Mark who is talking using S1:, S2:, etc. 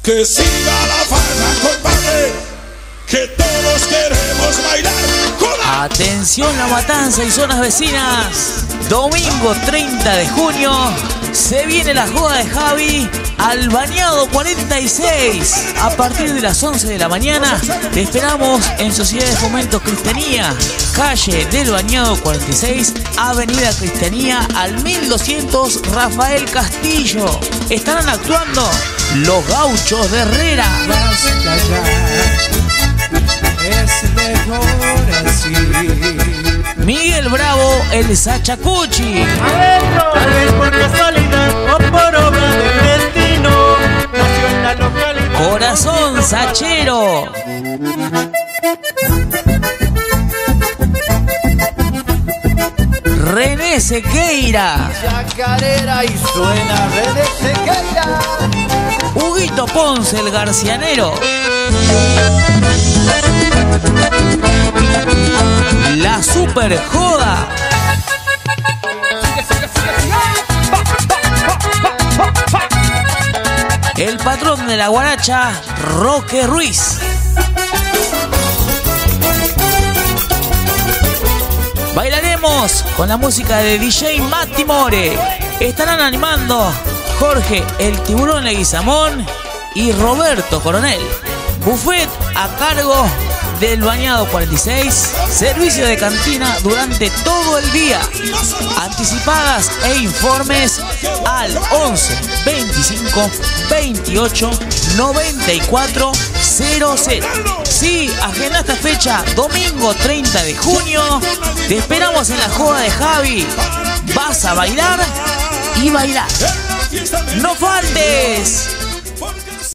S1: Que siga la farra, compadre, que todos queremos bailar. ¡Joda!
S2: Atención La Matanza y zonas vecinas. Domingo 30 de junio se viene la joda de Javi al Bañado 46. A partir de las 11 de la mañana te esperamos en Sociedad de Fomento Cristianía, calle del Bañado 46, Avenida Cristianía al 1200 Rafael Castillo. Estarán actuando Los Gauchos de Herrera.
S3: Basta ya, es mejor así.
S2: Miguel Bravo, el Sachacuchi.
S4: Adentro, tal vez por casualidad o por obra del destino, nació en la localidad.
S2: Corazón Sachero. René Sequeira.
S4: Chacarera y suena René Sequeira.
S2: Huguito Ponce, el Garcianero. La Super Joda. El patrón de la guaracha, Roque Ruiz. Bailaremos con la música de DJ Mati More. Estarán animando Jorge el Tiburón Leguizamón y Roberto Coronel. Buffet a cargo del Bañado 46. Servicio de cantina durante todo el día. Anticipadas e informes al 11 25 28 94 00. Sí, agenda esta fecha, domingo 30 de junio. Te esperamos en la joda de Javi. Vas a bailar y bailar. ¡No faltes!